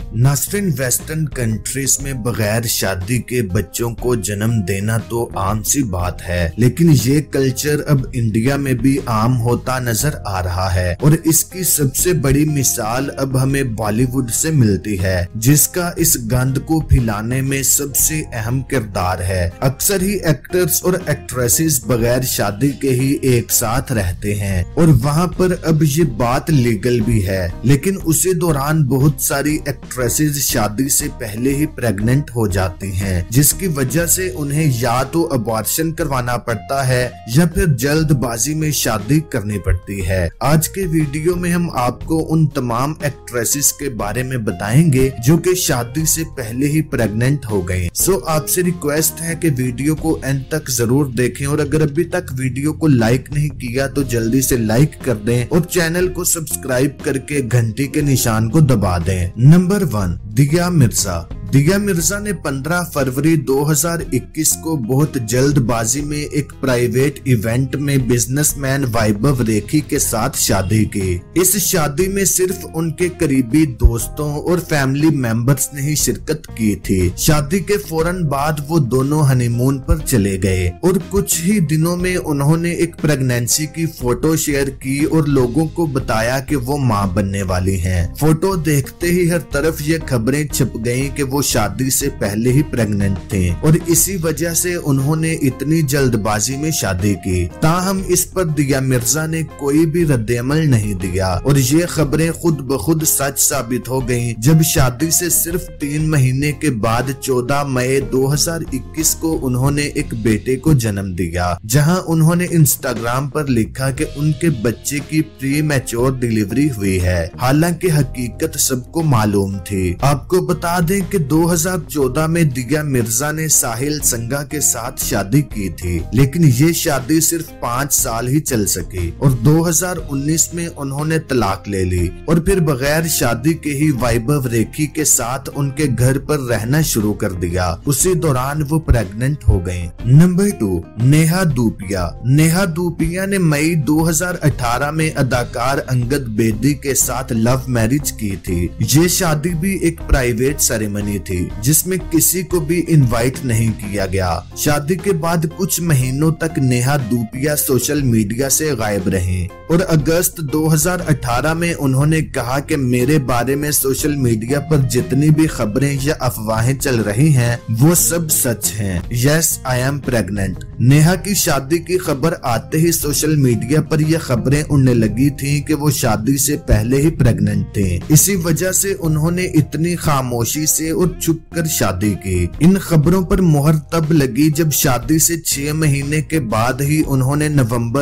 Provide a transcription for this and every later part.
नाज़रीन, western countries में बगैर शादी के बच्चों को जन्म देना तो आम सी बात है, लेकिन ये कल्चर अब इंडिया में भी आम होता नजर आ रहा है और इसकी सबसे बड़ी मिसाल अब हमें बॉलीवुड से मिलती है, जिसका इस गंद को फैलाने में सबसे अहम किरदार है। अक्सर ही एक्टर्स और एक्ट्रेसेस बगैर शादी के ही एक साथ रहते हैं और वहाँ पर अब ये बात लीगल भी है, लेकिन उसी दौरान बहुत सारी एक्ट्रेसेस शादी से पहले ही प्रेग्नेंट हो जाती हैं, जिसकी वजह से उन्हें या तो अबॉर्शन करवाना पड़ता है या फिर जल्दबाजी में शादी करनी पड़ती है। आज के वीडियो में हम आपको उन तमाम एक्ट्रेसेस के बारे में बताएंगे जो कि शादी से पहले ही प्रेग्नेंट हो गए। सो आपसे रिक्वेस्ट है कि वीडियो को एंड तक जरूर देखें और अगर अभी तक वीडियो को लाइक नहीं किया तो जल्दी से लाइक कर दें और चैनल को सब्सक्राइब करके घंटी के निशान को दबा दें। नंबर 1, दिया मिर्जा। दिया मिर्जा ने 15 फरवरी 2021 को बहुत जल्दबाजी में एक प्राइवेट इवेंट में बिजनेसमैन वैभव रेखी के साथ शादी की। इस शादी में सिर्फ उनके करीबी दोस्तों और फैमिली मेंबर्स ने ही शिरकत की थी। शादी के फौरन बाद वो दोनों हनीमून पर चले गए और कुछ ही दिनों में उन्होंने एक प्रेगनेंसी की फोटो शेयर की और लोगों को बताया कि वो मां बनने वाली हैं। फोटो देखते ही हर तरफ ये खबरें छप गईं कि वो शादी से पहले ही प्रेग्नेंट थे और इसी वजह से उन्होंने इतनी जल्दबाजी में शादी की। ताहम इस पर दिया मिर्जा ने कोई भी रद्देअमल नहीं दिया और ये खबरें खुद ब खुद सच साबित हो गईं जब शादी से सिर्फ 3 महीने के बाद 14 मई 2021 को उन्होंने एक बेटे को जन्म दिया, जहां उन्होंने इंस्टाग्राम पर लिखा कि उनके बच्चे की प्री मैच्योर डिलीवरी हुई है। हालांकि हकीकत सबको मालूम थी। आपको बता दें कि 2014 में दिया मिर्जा ने साहिल संगा के साथ शादी की थी, लेकिन ये शादी सिर्फ 5 साल ही चल सकी और 2019 में उन्होंने तलाक ले ली और फिर बगैर शादी के ही वैभव रेखी के साथ उनके घर पर रहना शुरू कर दिया। उसी दौरान वो प्रेग्नेंट हो गयी। नंबर 2, नेहा धूपिया। नेहा धूपिया ने मई 2018 में अदाकार अंगद बेदी के साथ लव मैरिज की थी। ये शादी भी एक प्राइवेट सेरेमनी थी जिसमें किसी को भी इनवाइट नहीं किया गया। शादी के बाद कुछ महीनों तक नेहा धूपिया सोशल मीडिया से गायब रहीं और अगस्त 2018 में उन्होंने कहा कि मेरे बारे में सोशल मीडिया पर जितनी भी खबरें या अफवाहें चल रही हैं वो सब सच हैं। Yes, I am pregnant. Neha की शादी की खबर आते ही सोशल मीडिया पर यह खबरें उड़ने लगी थी कि वो शादी से पहले ही प्रेग्नेंट थे। इसी वजह से उन्होंने इतनी खामोशी से और छुप कर शादी की। इन खबरों पर मोहर तब लगी जब शादी से 6 महीने के बाद ही उन्होंने नवंबर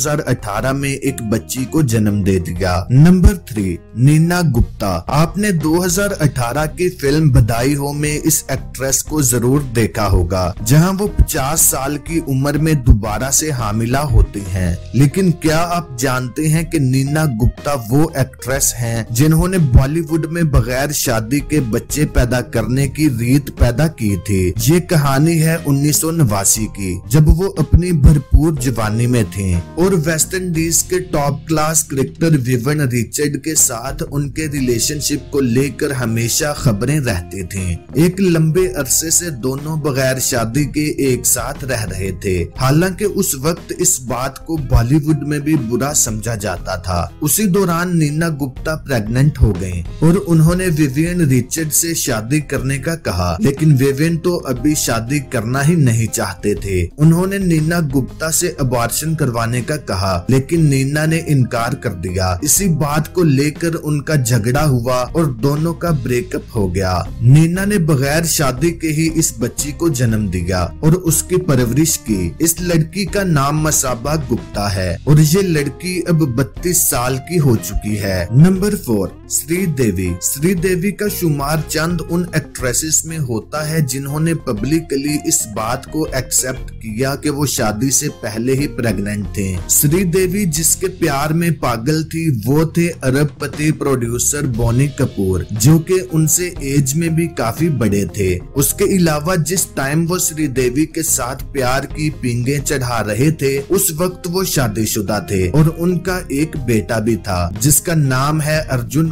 2018 में एक बच्ची को जन्म दे दिया। नंबर 3, नीना गुप्ता। आपने 2018 की फिल्म बधाई हो में इस एक्ट्रेस को जरूर देखा होगा, जहां वो 50 साल की उम्र में दोबारा से हामिला होती हैं। लेकिन क्या आप जानते हैं कि नीना गुप्ता वो एक्ट्रेस हैं जिन्होंने बॉलीवुड में बगैर शादी के बच्चे पैदा करने की रीत पैदा की थी। ये कहानी है 1989 की, जब वो अपनी भरपूर जवानी में थी और वेस्ट इंडीज के top class cricketer Vivian Richard के साथ उनके रिलेशनशिप को लेकर हमेशा खबरें रहती थीं। एक लंबे अरसे से दोनों बगैर शादी के एक साथ रह रहे थे। हालांकि उस वक्त इस बात को बॉलीवुड में भी बुरा समझा जाता था। उसी दौरान नीना गुप्ता प्रेग्नेंट हो गयी और उन्होंने विवियन रिचर्ड से शादी करने का कहा, लेकिन विवियन तो अभी शादी करना ही नहीं चाहते थे। उन्होंने नीना गुप्ता से अबॉर्शन करवाने का कहा, लेकिन नीना ने इनकार कर दिया। इसी बात को लेकर उनका झगड़ा हुआ और दोनों का ब्रेकअप हो गया। नीना ने बगैर शादी के ही इस बच्ची को जन्म दिया और उसकी परवरिश की। इस लड़की का नाम मसाबा गुप्ता है और ये लड़की अब 32 साल की हो चुकी है। नंबर 4, श्रीदेवी। श्रीदेवी का शुमार चंद उन एक्ट्रेसेस में होता है जिन्होंने पब्लिकली इस बात को एक्सेप्ट किया कि वो शादी से पहले ही प्रेग्नेंट थे। श्रीदेवी जिसके प्यार में पागल थी वो थे अरबपति प्रोड्यूसर बॉनी कपूर, जो कि उनसे एज में भी काफी बड़े थे। उसके अलावा जिस टाइम वो श्रीदेवी के साथ प्यार की पींगे चढ़ा रहे थे उस वक्त वो शादीशुदा थे और उनका एक बेटा भी था जिसका नाम है अर्जुन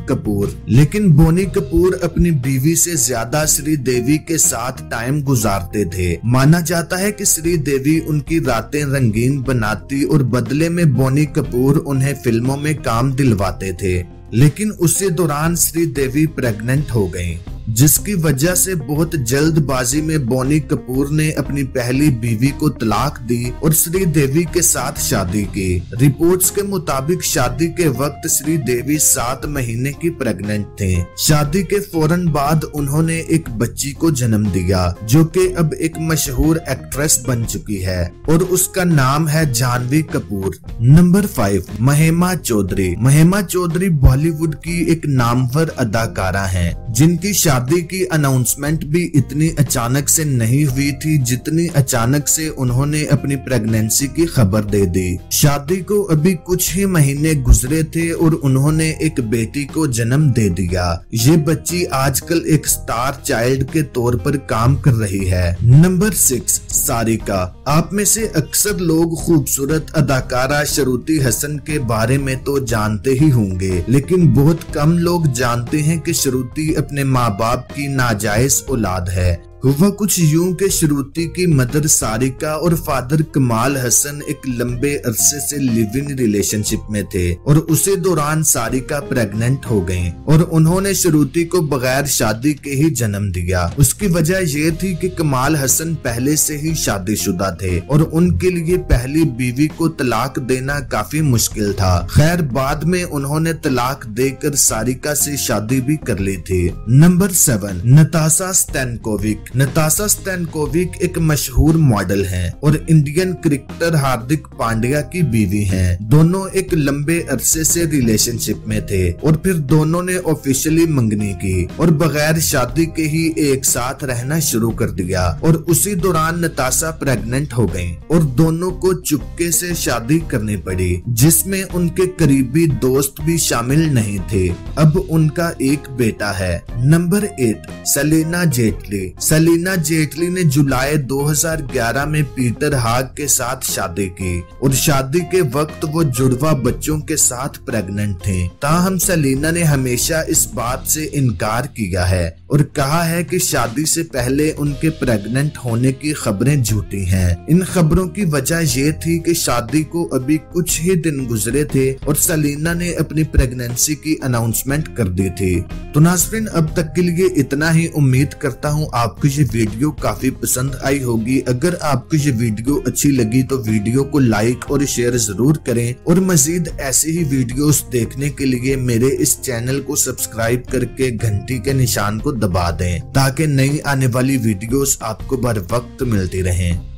कपूर। लेकिन बोनी कपूर अपनी बीवी से ज्यादा श्रीदेवी के साथ टाइम गुजारते थे। माना जाता है कि श्रीदेवी उनकी रातें रंगीन बनाती और बदले में बोनी कपूर उन्हें फिल्मों में काम दिलवाते थे। लेकिन उसी दौरान श्रीदेवी प्रेग्नेंट हो गईं, जिसकी वजह से बहुत जल्दबाजी में बोनी कपूर ने अपनी पहली बीवी को तलाक दी और श्रीदेवी के साथ शादी की। रिपोर्ट्स के मुताबिक शादी के वक्त श्रीदेवी 7 महीने की प्रेग्नेंट थे। शादी के फौरन बाद उन्होंने एक बच्ची को जन्म दिया, जो कि अब एक मशहूर एक्ट्रेस बन चुकी है और उसका नाम है जानवी कपूर। नंबर 5, महिमा चौधरी। महिमा चौधरी बॉलीवुड की एक नामवर अदाकारा हैं, जिनकी शादी की अनाउंसमेंट भी इतनी अचानक से नहीं हुई थी जितनी अचानक से उन्होंने अपनी प्रेगनेंसी की खबर दे दी। शादी को अभी कुछ ही महीने गुजरे थे और उन्होंने एक बेटी को जन्म दे दिया। ये बच्ची आजकल एक स्टार चाइल्ड के तौर पर काम कर रही है। नंबर 6, सारिका। आप में से अक्सर लोग खूबसूरत अदाकारा श्रुति हसन के बारे में तो जानते ही होंगे, लेकिन बहुत कम लोग जानते हैं कि श्रुति अपने माँ बाप की नाजायज औलाद है। हुआ कुछ यूं के श्रुति की मदर सारिका और फादर कमाल हसन एक लंबे अरसे से लिव इन रिलेशनशिप में थे और उसी दौरान सारिका प्रेग्नेंट हो गईं और उन्होंने श्रुति को बगैर शादी के ही जन्म दिया। उसकी वजह ये थी कि कमाल हसन पहले से ही शादीशुदा थे और उनके लिए पहली बीवी को तलाक देना काफी मुश्किल था। खैर, बाद में उन्होंने तलाक देकर सारिका से शादी भी कर ली थी। Number 7, Natasha Stankovic. Natasha Stankovic एक मशहूर मॉडल हैं और इंडियन क्रिकेटर हार्दिक पांड्या की बीवी हैं। दोनों एक लंबे अरसे से रिलेशनशिप में थे और फिर दोनों ने ऑफिशियली मंगनी की और बगैर शादी के ही एक साथ रहना शुरू कर दिया और उसी दौरान नताशा प्रेग्नेंट हो गईं और दोनों को चुपके से शादी करनी पड़ी, जिसमें उनके करीबी दोस्त भी शामिल नहीं थे। अब उनका एक बेटा है। नंबर 8, सलीना जेटली। सलीना जेटली ने जुलाई 2011 में पीटर हाग के साथ शादी की और शादी के वक्त वो जुड़वा बच्चों के साथ प्रेग्नेंट थे। ताहम सलीना ने हमेशा इस बात से इनकार किया है और कहा है कि शादी से पहले उनके प्रेग्नेंट होने की खबरें झूठी हैं। इन खबरों की वजह ये थी कि शादी को अभी कुछ ही दिन गुजरे थे और सलीना ने अपनी प्रेगनेंसी की अनाउंसमेंट कर दी थी। तो नाज़रीन, अब तक के लिए इतना ही। उम्मीद करता हूँ आपको ये वीडियो काफी पसंद आई होगी। अगर आपको ये वीडियो अच्छी लगी तो वीडियो को लाइक और शेयर जरूर करें और मजीद ऐसे ही वीडियोस देखने के लिए मेरे इस चैनल को सब्सक्राइब करके घंटी के निशान को दबा दें, ताकि नई आने वाली वीडियोस आपको बर वक्त मिलती रहें।